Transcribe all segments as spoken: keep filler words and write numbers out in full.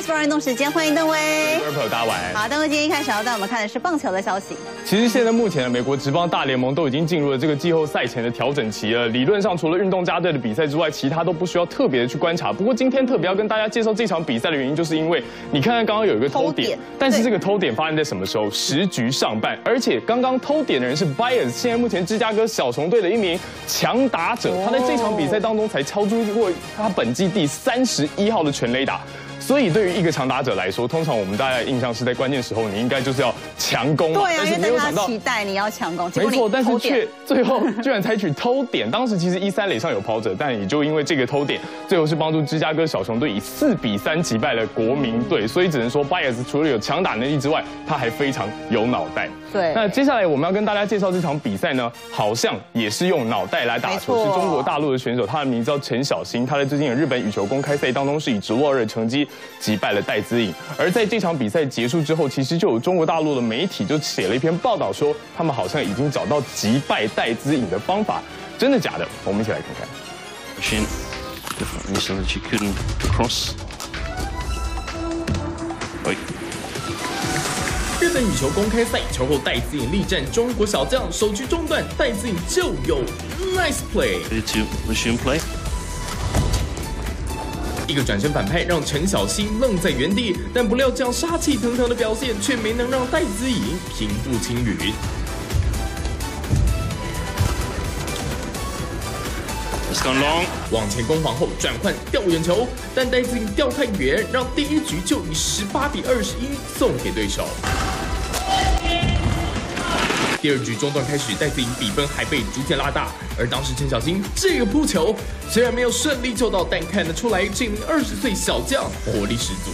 Sport 运动时间，欢迎邓威。 各位朋友，大家晚安。 好，邓威今天一开始要带我们看的是棒球的消息。 其实现在目前的美国职棒大联盟都已经进入了这个季后赛前的调整期了。理论上，除了运动家队的比赛之外，其他都不需要特别的去观察。不过今天特别要跟大家介绍这场比赛的原因，就是因为你看看刚刚有一个偷点，但是这个偷点发生在什么时候？十局上半，而且刚刚偷点的人是 Baez， 现在目前芝加哥小熊队的一名强打者，他在这场比赛当中才敲出过他本季第三十一号的全垒打。所以对于一个强打者来说，通常我们大家的印象是在关键时候你应该就是要强攻嘛。 对啊， 但是没有想到期待你要强攻， 没错，但是却最后居然采取偷点。当时其实一三垒上有跑者，但也就因为这个偷点，最后是帮助芝加哥小熊队以四比三击败了国民队。所以只能说 Baez 除了有强打能力之外，他还非常有脑袋。 对。 那接下来我们要跟大家介绍这场比赛呢，好像也是用脑袋来打球，是中国大陆的选手，他的名字叫陈小新，他在最近的日本羽球公开赛当中是以直落二的成绩击败了戴资颖。而在这场比赛结束之后，其实就有中国大陆的媒体就写了一篇报道说，他们好像已经找到击败戴资颖的方法，真的假的？我们一起来看看。 日本羽球公开赛球后，戴资颖力战中国小将，首局中段，戴资颖就有 nice play， 一个转身反拍让陈小新愣在原地，但不料这样杀气腾腾的表现却没能让戴资颖平步青云。往前攻防后转换吊远球，但戴资颖吊太远，让第一局就以十八比二十一送给对手。第二局中段开始，戴资颖比分还被逐渐拉大，而当时陈小新这个扑球虽然没有顺利救到，但看得出来这名二十岁小将活力十足。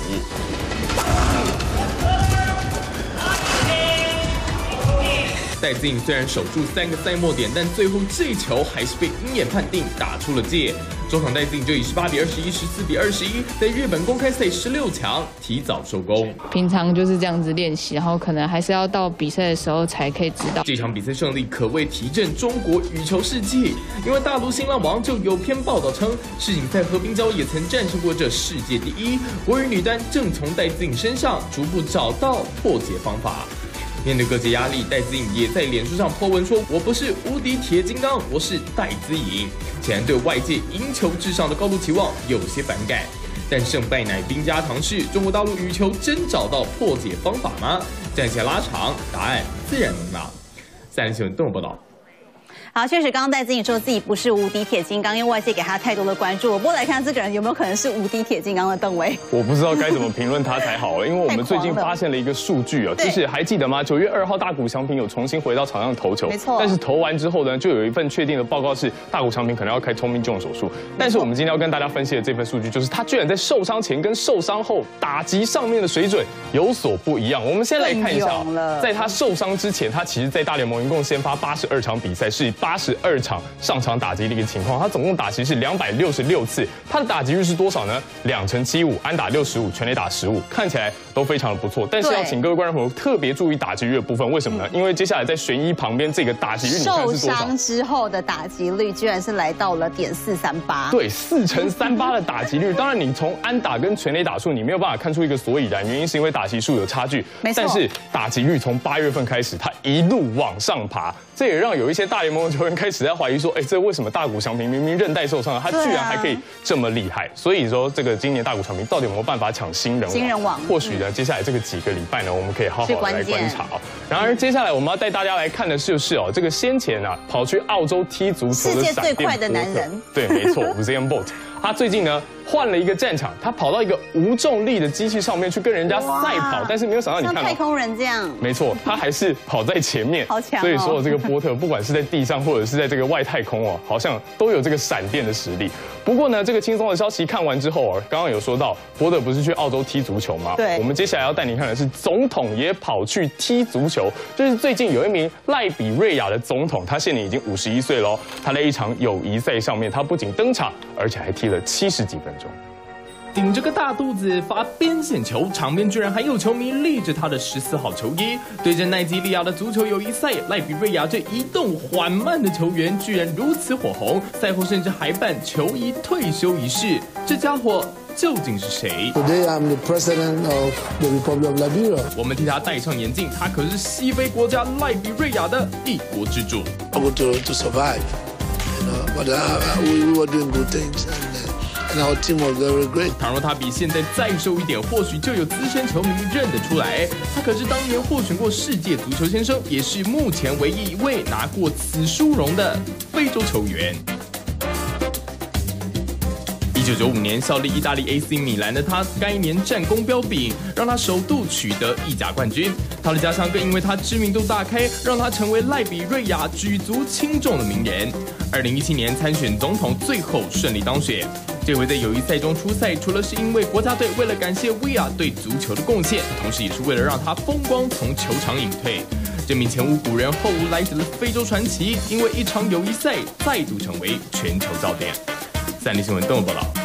戴资颖虽然守住三个赛末点，但最后这球还是被鹰眼判定打出了界。中场戴资颖就以十八比二十一、十四比二十一，在日本公开赛十六强提早收工。 平常就是这样子练习，然后可能还是要到比赛的时候才可以知道。 这场比赛胜利可谓提振中国羽球士气，因为大陆新浪网就有篇报道称，世锦赛和平礁也曾战胜过这世界第一。国羽女单正从戴资颖身上逐步找到破解方法。面对各界压力，戴资颖也在脸书上 po 文说：“我不是无敌铁金刚，我是戴资颖。”显然对外界赢球至上的高度期望有些反感。但胜败乃兵家常事，中国大陆羽球真找到破解方法吗？战线拉长，答案自然明朗。三立新闻动物报道。 好，确实，刚刚戴资颖说自己不是无敌铁金刚，因为外界给他太多的关注。不过来看这个人有没有可能是无敌铁金刚的邓威？ 我不知道该怎么评论他才好了，因为我们最近发现了一个数据啊，就是还记得吗？九月二号大谷翔平有重新回到场上投球， 没错。 但是投完之后呢，就有一份确定的报告是大谷翔平可能要开 Tommy John 手术。但是我们今天要跟大家分析的这份数据，就是他居然在受伤前跟受伤后打击上面的水准有所不一样。我们先来看一下啊，在他受伤之前，他其实在大联盟一共先发八十二场比赛，是以八十二场上场打击的一个情况，他总共打击是两百六十六次，他的打击率是多少呢？两成七五，安打六十五，全垒打十五，看起来都非常的不错。但是要请各位观众朋友特别注意打击率的部分，为什么呢？因为接下来在旋一旁边这个打击率，你看是多少？ 受伤之后的打击率居然是来到了点四三八， 对，四乘三八的打击率。当然，你从安打跟全垒打数，你没有办法看出一个所以然，原因是因为打击数有差距。 没错。 但是打击率从八月份开始，它一路往上爬，这也让有一些大联盟的球员开始在怀疑说，哎，这为什么大谷翔平明明韧带受伤了，他居然还可以这么厉害？所以说，这个今年大谷翔平到底有没有办法抢新人王？ 新人王， 或许呢，接下来这个几个礼拜呢，我们可以好好的来观察哦。然而，接下来我们要带大家来看的就是哦，这个先前啊跑去澳洲踢足球的世界最快的男人， 对，没错，Usain Bolt， 他最近呢换了一个战场，他跑到一个无重力的机器上面去跟人家赛跑，但是没有想到，你看， 像太空人这样， 没错，他还是跑在前面， 好强哦！ 所以说这个波特不管是在地上或者是在这个外太空哦，好像都有这个闪电的实力。不过呢，这个轻松的消息看完之后啊，刚刚有说到波特不是去澳洲踢足球吗？ 对， 我们接下来要带你看的是总统也跑去踢足球，就是最近有一名赖比瑞亚的总统，他现年已经五十一岁喽。他在一场友谊赛上面，他不仅登场，而且还踢了七十几分钟。 顶着个大肚子发边线球，场边居然还有球迷立着他的十四号球衣，对阵奈及利亚的足球友谊赛，赖比瑞亚这移动缓慢的球员居然如此火红，赛后甚至还办球衣退休仪式。这家伙究竟是谁 ？Today I'm the president of the Republic of Liberia. 我们替他戴上眼镜，他可是西非国家赖比瑞亚的一国之主。 Able to to survive, you know, but uh, we, we were doing good things and. Uh, And our team was very great. 倘若他比现在再瘦一点，或许就有资深球迷认得出来。他可是当年获选过世界足球先生，也是目前唯一一位拿过此殊荣的非洲球员。一九九五年效力意大利 A C 米兰的他，该年战功彪炳，让他首度取得意甲冠军。他的家乡更因为他知名度大开，让他成为赖比瑞亚举足轻重的名人。二零一七年参选总统，最后顺利当选。这回在友谊赛中出赛，除了是因为国家队为了感谢威亚对足球的贡献，同时也是为了让他风光从球场隐退。这名前无古人后无来者的非洲传奇，因为一场友谊赛再度成为全球焦点。三立新闻邓报道。